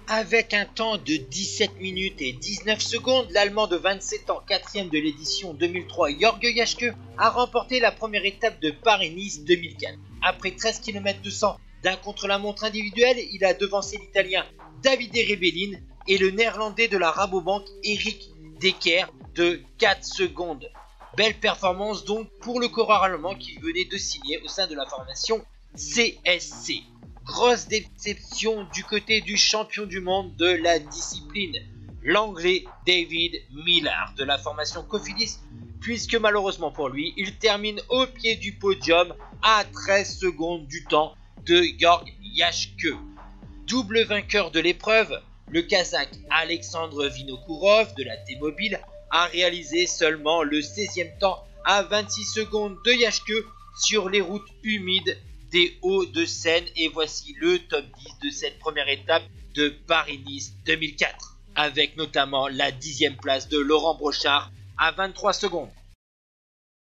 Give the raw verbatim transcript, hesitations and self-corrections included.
Avec un temps de dix-sept minutes et dix-neuf secondes, l'Allemand de vingt-sept ans, quatrième de l'édition deux mille trois, Jörg Jaschke, a remporté la première étape de Paris-Nice deux mille quatre. Après treize kilomètres deux cents d'un contre-la-montre individuel, il a devancé l'Italien Davide Rebellin et le Néerlandais de la Rabobank Eric Decker de quatre secondes. Belle performance donc pour le coureur allemand qui venait de signer au sein de la formation C S C. Grosse déception du côté du champion du monde de la discipline, l'anglais David Millar de la formation Cofidis, puisque malheureusement pour lui, il termine au pied du podium à treize secondes du temps de Jörg Jaschke. Double vainqueur de l'épreuve, le Kazakh Alexandre Vinokourov de la T-Mobile a réalisé seulement le seizième temps à vingt-six secondes de Jaschke sur les routes humides des Hauts-de-Seine, et voici le top dix de cette première étape de Paris-Nice deux mille quatre, avec notamment la dixième place de Laurent Brochard à vingt-trois secondes.